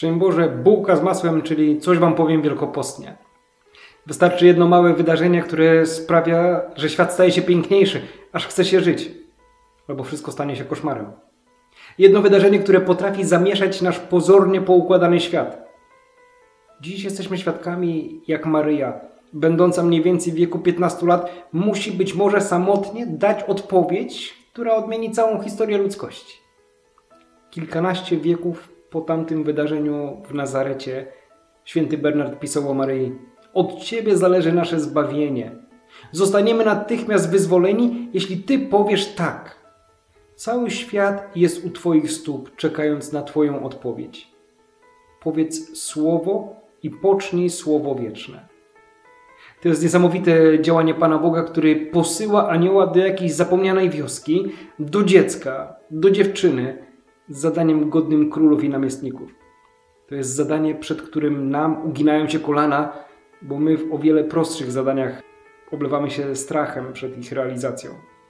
Szczęść Boże, bułka z masłem, czyli coś wam powiem wielkopostnie. Wystarczy jedno małe wydarzenie, które sprawia, że świat staje się piękniejszy, aż chce się żyć. Albo wszystko stanie się koszmarem. Jedno wydarzenie, które potrafi zamieszać nasz pozornie poukładany świat. Dziś jesteśmy świadkami, jak Maryja, będąca mniej więcej w wieku 15 lat, musi być może samotnie dać odpowiedź, która odmieni całą historię ludzkości. Kilkanaście wieków po tamtym wydarzeniu w Nazarecie święty Bernard pisał o Maryi: od Ciebie zależy nasze zbawienie. Zostaniemy natychmiast wyzwoleni, jeśli Ty powiesz tak. Cały świat jest u Twoich stóp, czekając na Twoją odpowiedź. Powiedz słowo i pocznij słowo wieczne. To jest niesamowite działanie Pana Boga, który posyła anioła do jakiejś zapomnianej wioski, do dziecka, do dziewczyny, z zadaniem godnym królów i namiestników. To jest zadanie, przed którym nam uginają się kolana, bo my w o wiele prostszych zadaniach oblewamy się strachem przed ich realizacją.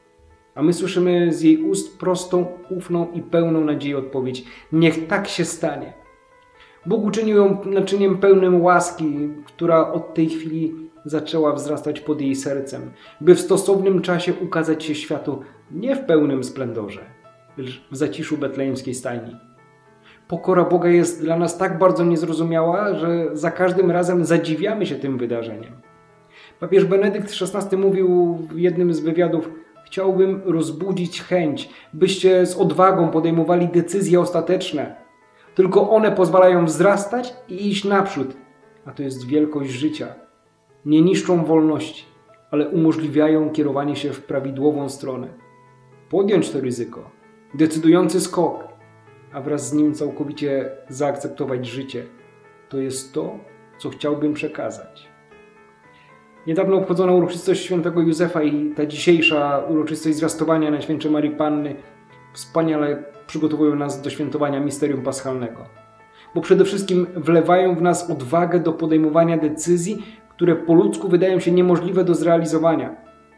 A my słyszymy z jej ust prostą, ufną i pełną nadziei odpowiedź: niech tak się stanie. Bóg uczynił ją naczyniem pełnym łaski, która od tej chwili zaczęła wzrastać pod jej sercem, by w stosownym czasie ukazać się światu nie w pełnym splendorze, lecz w zaciszu betlejemskiej stajni. Pokora Boga jest dla nas tak bardzo niezrozumiała, że za każdym razem zadziwiamy się tym wydarzeniem. Papież Benedykt XVI mówił w jednym z wywiadów: chciałbym rozbudzić chęć, byście z odwagą podejmowali decyzje ostateczne. Tylko one pozwalają wzrastać i iść naprzód, a to jest wielkość życia. Nie niszczą wolności, ale umożliwiają kierowanie się w prawidłową stronę. Podjąć to ryzyko, decydujący skok, a wraz z nim całkowicie zaakceptować życie. To jest to, co chciałbym przekazać. Niedawno obchodzono uroczystość świętego Józefa i ta dzisiejsza uroczystość zwiastowania Najświętszej Maryi Panny wspaniale przygotowują nas do świętowania misterium paschalnego. Bo przede wszystkim wlewają w nas odwagę do podejmowania decyzji, które po ludzku wydają się niemożliwe do zrealizowania.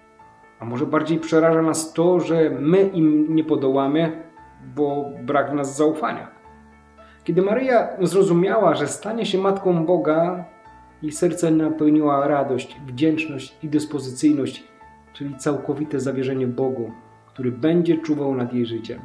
A może bardziej przeraża nas to, że my im nie podołamy, bo brak w nas zaufania. Kiedy Maryja zrozumiała, że stanie się Matką Boga, jej serce napełniła radość, wdzięczność i dyspozycyjność, czyli całkowite zawierzenie Bogu, który będzie czuwał nad jej życiem.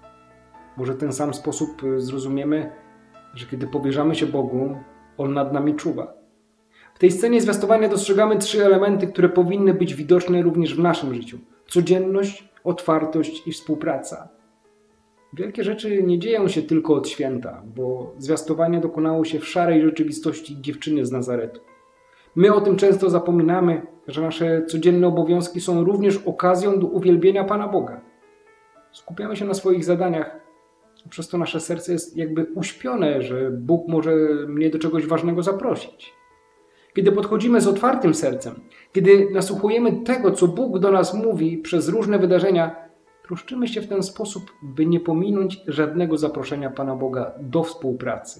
Może w ten sam sposób zrozumiemy, że kiedy powierzamy się Bogu, On nad nami czuwa. W tej scenie zwiastowania dostrzegamy 3 elementy, które powinny być widoczne również w naszym życiu: codzienność, otwartość i współpraca. Wielkie rzeczy nie dzieją się tylko od święta, bo zwiastowanie dokonało się w szarej rzeczywistości dziewczyny z Nazaretu. My o tym często zapominamy, że nasze codzienne obowiązki są również okazją do uwielbienia Pana Boga. Skupiamy się na swoich zadaniach, a przez to nasze serce jest jakby uśpione, że Bóg może mnie do czegoś ważnego zaprosić. Kiedy podchodzimy z otwartym sercem, kiedy nasłuchujemy tego, co Bóg do nas mówi przez różne wydarzenia, troszczymy się w ten sposób, by nie pominąć żadnego zaproszenia Pana Boga do współpracy.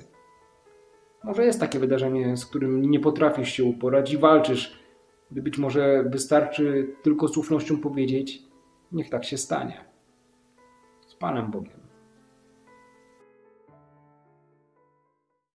Może jest takie wydarzenie, z którym nie potrafisz się uporać i walczysz, gdy być może wystarczy tylko z ufnością powiedzieć: niech tak się stanie. Z Panem Bogiem.